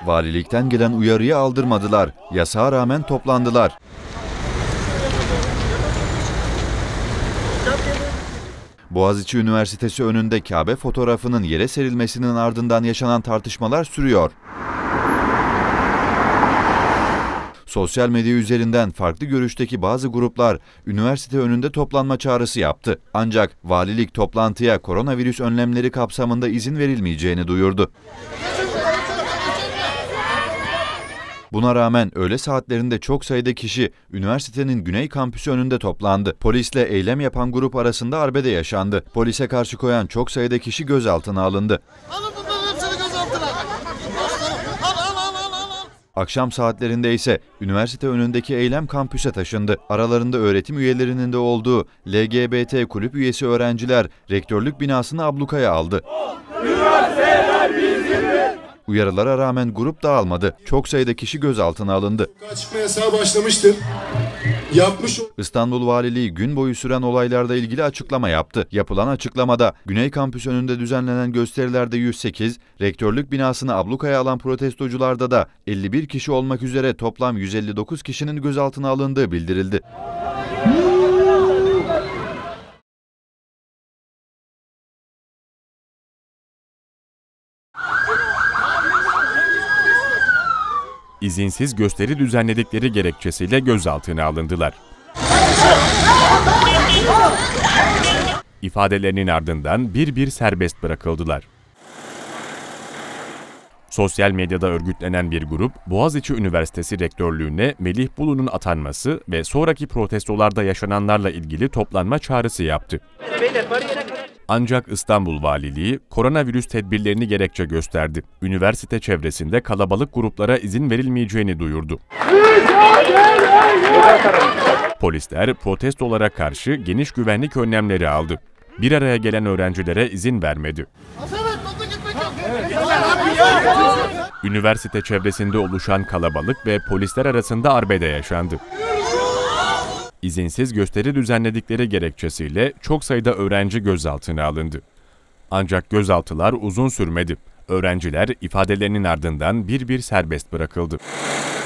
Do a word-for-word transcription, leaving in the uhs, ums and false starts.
Valilikten gelen uyarıyı aldırmadılar. Yasağa rağmen toplandılar. Boğaziçi Üniversitesi önünde Kabe fotoğrafının yere serilmesinin ardından yaşanan tartışmalar sürüyor. Sosyal medya üzerinden farklı görüşteki bazı gruplar üniversite önünde toplanma çağrısı yaptı. Ancak valilik toplantıya koronavirüs önlemleri kapsamında izin verilmeyeceğini duyurdu. Buna rağmen öğle saatlerinde çok sayıda kişi üniversitenin Güney Kampüsü önünde toplandı. Polisle eylem yapan grup arasında arbede yaşandı. Polise karşı koyan çok sayıda kişi gözaltına alındı. Akşam saatlerinde ise üniversite önündeki eylem kampüse taşındı. Aralarında öğretim üyelerinin de olduğu L G B T kulüp üyesi öğrenciler rektörlük binasını ablukaya aldı. Uyarılara rağmen grup dağılmadı. Çok sayıda kişi gözaltına alındı. Çıkma yasağı başlamıştır. Yapmış... İstanbul Valiliği gün boyu süren olaylarla ilgili açıklama yaptı. Yapılan açıklamada Güney Kampüs önünde düzenlenen gösterilerde yüz sekiz, rektörlük binasını ablukaya alan protestocularda da elli bir kişi olmak üzere toplam yüz elli dokuz kişinin gözaltına alındığı bildirildi. İzinsiz gösteri düzenledikleri gerekçesiyle gözaltına alındılar. İfadelerinin ardından bir bir serbest bırakıldılar. Sosyal medyada örgütlenen bir grup, Boğaziçi Üniversitesi Rektörlüğü'ne Melih Bulu'nun atanması ve sonraki protestolarda yaşananlarla ilgili toplanma çağrısı yaptı. Ancak İstanbul Valiliği koronavirüs tedbirlerini gerekçe gösterdi. Üniversite çevresinde kalabalık gruplara izin verilmeyeceğini duyurdu. Polisler protestolara karşı geniş güvenlik önlemleri aldı. Bir araya gelen öğrencilere izin vermedi. Üniversite çevresinde oluşan kalabalık ve polisler arasında arbede yaşandı. İzinsiz gösteri düzenledikleri gerekçesiyle çok sayıda öğrenci gözaltına alındı. Ancak gözaltılar uzun sürmedi. Öğrenciler ifadelerinin ardından bir bir serbest bırakıldı.